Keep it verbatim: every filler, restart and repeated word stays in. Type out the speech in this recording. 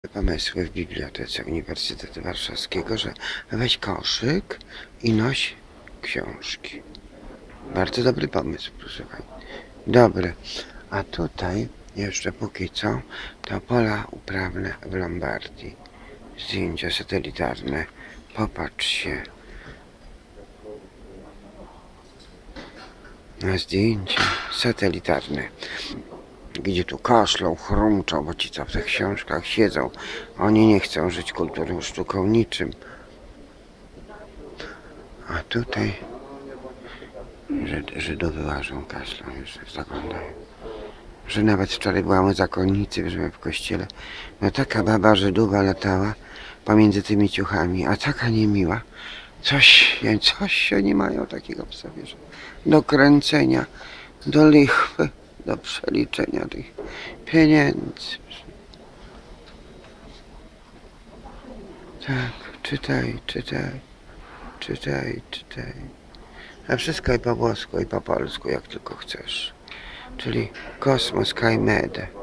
Pomysły w Bibliotece Uniwersytetu Warszawskiego, że weź koszyk i noś książki. Bardzo dobry pomysł, proszę pani. Dobry. A tutaj jeszcze póki co to pola uprawne w Lombardii. Zdjęcia satelitarne. Popatrz się na zdjęcia satelitarne. Gdzie tu kaszlą, chrumczą, bo ci co w tych książkach siedzą, oni nie chcą żyć kulturą, sztuką, niczym. A tutaj Żyd, Żydowy łażą, kaszlą, już zaglądają. Że nawet wczoraj byłam u zakonnicy w kościele. No taka baba Żydowa latała pomiędzy tymi ciuchami, a taka niemiła. Coś, coś oni mają takiego w sobie, że do kręcenia, do lichwy, do przeliczenia tych pieniędzy. Tak, czytaj, czytaj, czytaj, czytaj. A wszystko i po włosku, i po polsku, jak tylko chcesz. Czyli Kosmos Kajmede.